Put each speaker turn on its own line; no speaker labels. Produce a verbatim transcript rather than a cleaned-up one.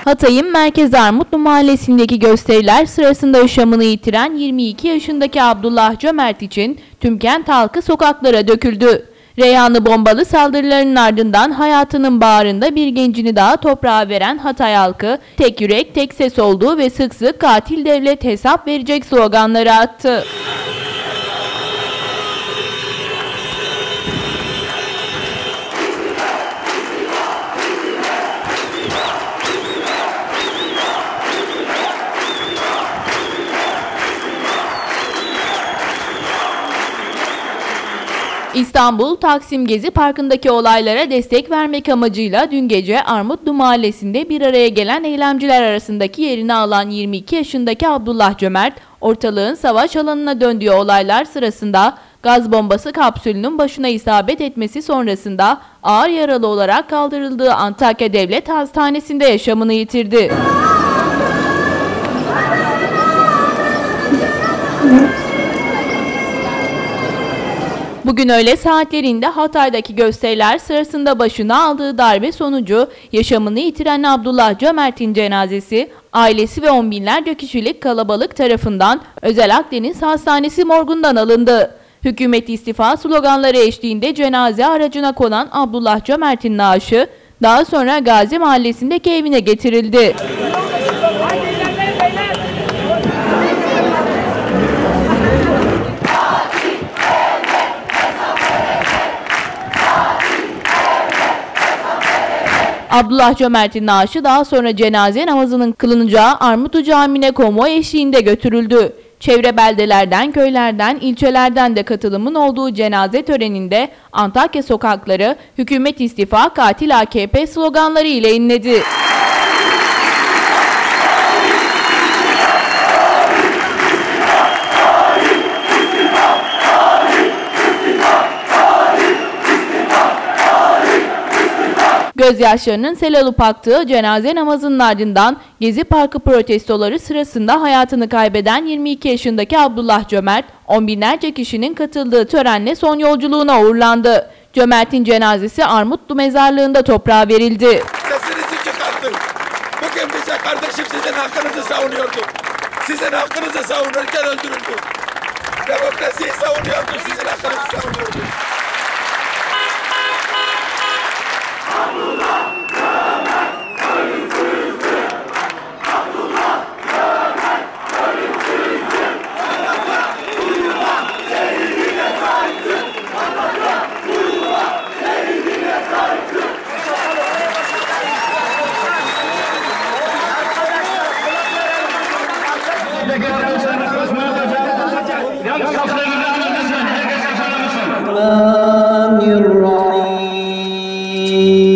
Hatay'ın Merkez Armutlu Mahallesi'ndeki gösteriler sırasında yaşamını yitiren yirmi iki yaşındaki Abdullah Cömert için tüm kent halkı sokaklara döküldü. Reyhanlı bombalı saldırılarının ardından hayatının bağrında bir gencini daha toprağa veren Hatay halkı, tek yürek tek ses olduğu ve sık sık katil devlet hesap verecek sloganları attı. İstanbul Taksim Gezi Parkı'ndaki olaylara destek vermek amacıyla dün gece Armutlu Mahallesi'nde bir araya gelen eylemciler arasındaki yerini alan yirmi iki yaşındaki Abdullah Cömert, ortalığın savaş alanına döndüğü olaylar sırasında gaz bombası kapsülünün başına isabet etmesi sonrasında ağır yaralı olarak kaldırıldığı Antakya Devlet Hastanesi'nde yaşamını yitirdi. Bugün öğle saatlerinde Hatay'daki gösteriler sırasında başına aldığı darbe sonucu yaşamını yitiren Abdullah Cömert'in cenazesi, ailesi ve on binlerce kişilik kalabalık tarafından Özel Akdeniz Hastanesi morgundan alındı. Hükümet istifa sloganları eşliğinde cenaze aracına konan Abdullah Cömert'in naaşı daha sonra Gazi Mahallesi'ndeki evine getirildi. Abdullah Cömert'in naaşı daha sonra cenaze namazının kılınacağı Armutlu Camii'ne konvoy eşliğinde götürüldü. Çevre beldelerden, köylerden, ilçelerden de katılımın olduğu cenaze töreninde Antakya sokakları hükümet istifa, katil A K P sloganları ile inledi. Gözyaşlarının sel alıp aktığı cenaze namazının ardından Gezi Parkı protestoları sırasında hayatını kaybeden yirmi iki yaşındaki Abdullah Cömert, on binlerce kişinin katıldığı törenle son yolculuğuna uğurlandı. Cömert'in cenazesi Armutlu Mezarlığı'nda toprağa verildi.
Sesinizi çıkartın. Bugün bize kardeşim sizin hakkınızı savunuyordu. Sizin hakkınızı savunurken öldürüldü. Demokrasiyi savunuyordu, sizin hakkınızı savunuyordu. Abdullah Cömert ölümsüzdür. Abdullah Cömert ölümsüzdür. Abdullah Uyuma şehidine sahiptir. Abdullah Uyuma şehidine sahiptir.
Bismillahirrahmanirrahim.